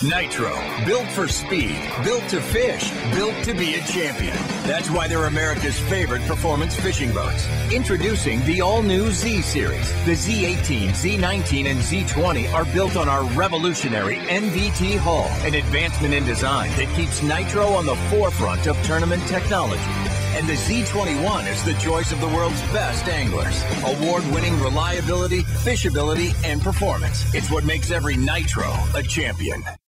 Nitro, built for speed, built to fish, built to be a champion. That's why they're America's favorite performance fishing boats. Introducing the all-new Z Series. The Z18, Z19, and Z20 are built on our revolutionary NVT hull, an advancement in design that keeps Nitro on the forefront of tournament technology. And the Z21 is the choice of the world's best anglers. Award-winning reliability, fishability, and performance. It's what makes every Nitro a champion.